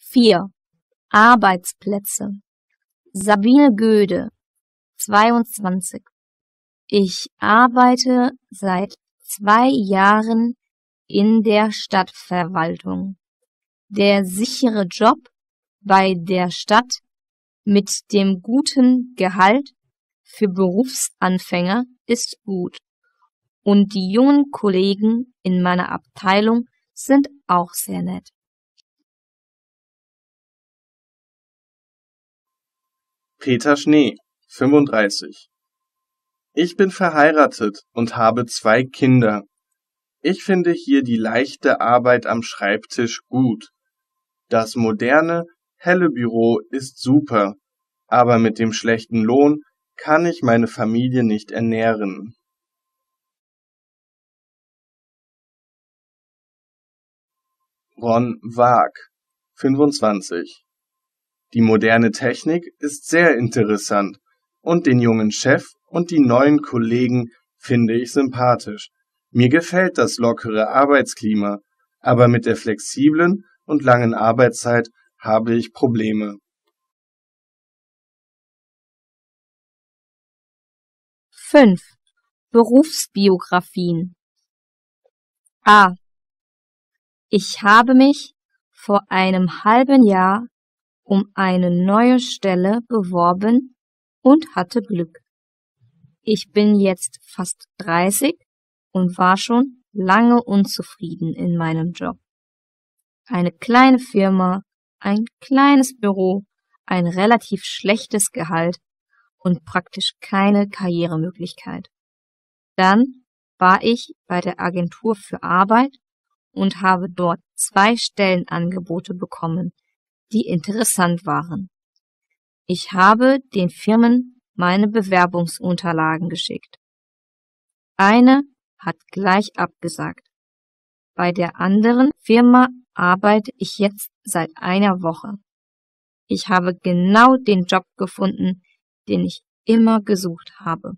4. Arbeitsplätze. Sabine Göde, 22. Ich arbeite seit 2 Jahren in der Stadtverwaltung. Der sichere Job bei der Stadt mit dem guten Gehalt für Berufsanfänger ist gut. Und die jungen Kollegen in meiner Abteilung sind auch sehr nett. Peter Schnee, 35. Ich bin verheiratet und habe 2 Kinder. Ich finde hier die leichte Arbeit am Schreibtisch gut. Das moderne, helle Büro ist super, aber mit dem schlechten Lohn kann ich meine Familie nicht ernähren. Ron Waag, 25. Die moderne Technik ist sehr interessant und den jungen Chef und die neuen Kollegen finde ich sympathisch. Mir gefällt das lockere Arbeitsklima, aber mit der flexiblen und langen Arbeitszeit habe ich Probleme. 5. Berufsbiografien. A. Ich habe mich vor einem halben Jahr um eine neue Stelle beworben und hatte Glück. Ich bin jetzt fast 30 und war schon lange unzufrieden in meinem Job. Eine kleine Firma, ein kleines Büro, ein relativ schlechtes Gehalt und praktisch keine Karrieremöglichkeit. Dann war ich bei der Agentur für Arbeit und habe dort 2 Stellenangebote bekommen, die interessant waren. Ich habe den Firmen meine Bewerbungsunterlagen geschickt. Eine hat gleich abgesagt. Bei der anderen Firma arbeite ich jetzt seit einer Woche. Ich habe genau den Job gefunden, den ich immer gesucht habe.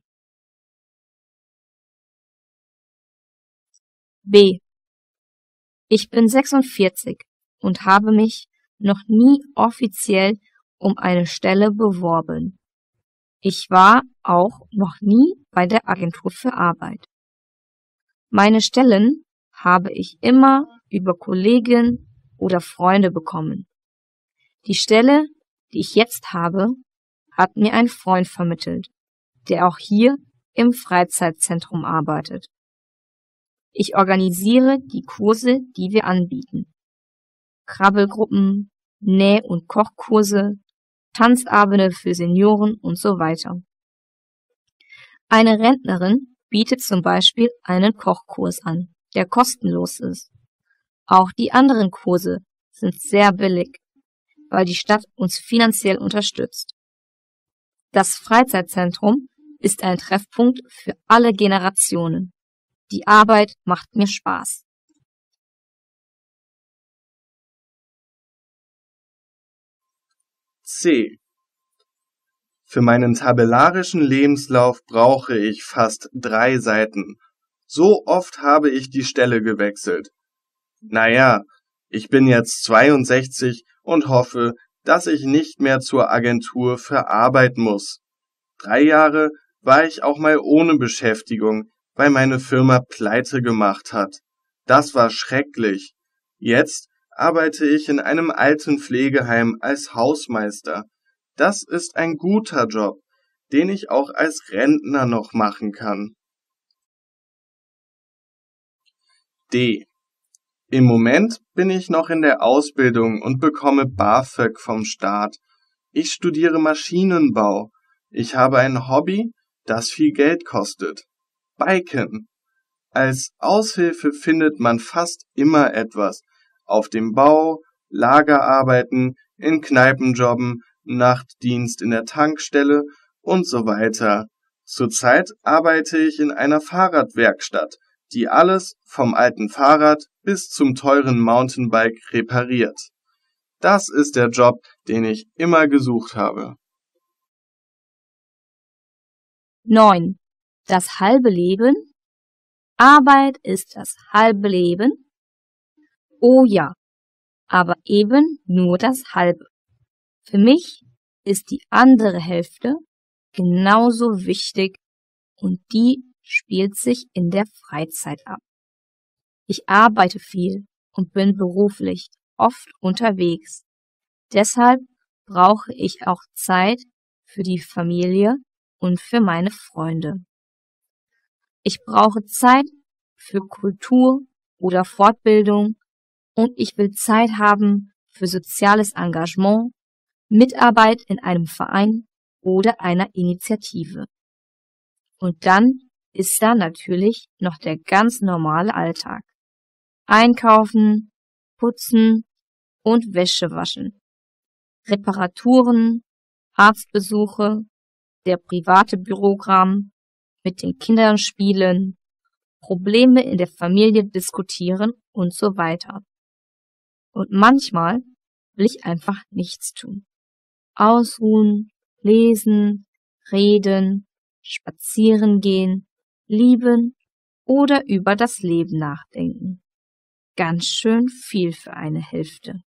B. Ich bin 46 und habe mich noch nie offiziell um eine Stelle beworben. Ich war auch noch nie bei der Agentur für Arbeit. Meine Stellen habe ich immer über Kollegen oder Freunde bekommen. Die Stelle, die ich jetzt habe, hat mir ein Freund vermittelt, der auch hier im Freizeitzentrum arbeitet. Ich organisiere die Kurse, die wir anbieten. Krabbelgruppen, Näh- und Kochkurse, Tanzabende für Senioren und so weiter. Eine Rentnerin bietet zum Beispiel einen Kochkurs an, der kostenlos ist. Auch die anderen Kurse sind sehr billig, weil die Stadt uns finanziell unterstützt. Das Freizeitzentrum ist ein Treffpunkt für alle Generationen. Die Arbeit macht mir Spaß. C. Für meinen tabellarischen Lebenslauf brauche ich fast 3 Seiten. So oft habe ich die Stelle gewechselt. Naja, ich bin jetzt 62 und hoffe, dass ich nicht mehr zur Agentur für Arbeit muss. 3 Jahre war ich auch mal ohne Beschäftigung, weil meine Firma pleite gemacht hat. Das war schrecklich. Jetzt arbeite ich in einem Altenpflegeheim als Hausmeister. Das ist ein guter Job, den ich auch als Rentner noch machen kann. D. Im Moment bin ich noch in der Ausbildung und bekomme BAföG vom Staat. Ich studiere Maschinenbau. Ich habe ein Hobby, das viel Geld kostet. Biken. Als Aushilfe findet man fast immer etwas. Auf dem Bau, Lagerarbeiten, in Kneipenjobben, Nachtdienst in der Tankstelle und so weiter. Zurzeit arbeite ich in einer Fahrradwerkstatt, die alles vom alten Fahrrad bis zum teuren Mountainbike repariert. Das ist der Job, den ich immer gesucht habe. 9. Das halbe Leben. Arbeit ist das halbe Leben. Oh ja, aber eben nur das halbe. Für mich ist die andere Hälfte genauso wichtig und die spielt sich in der Freizeit ab. Ich arbeite viel und bin beruflich oft unterwegs. Deshalb brauche ich auch Zeit für die Familie und für meine Freunde. Ich brauche Zeit für Kultur oder Fortbildung und ich will Zeit haben für soziales Engagement, Mitarbeit in einem Verein oder einer Initiative. Und dann ist da natürlich noch der ganz normale Alltag. Einkaufen, putzen und Wäsche waschen. Reparaturen, Arztbesuche, der private Bürokram, mit den Kindern spielen, Probleme in der Familie diskutieren und so weiter. Und manchmal will ich einfach nichts tun. Ausruhen, lesen, reden, spazieren gehen, lieben oder über das Leben nachdenken. Ganz schön viel für eine Hälfte.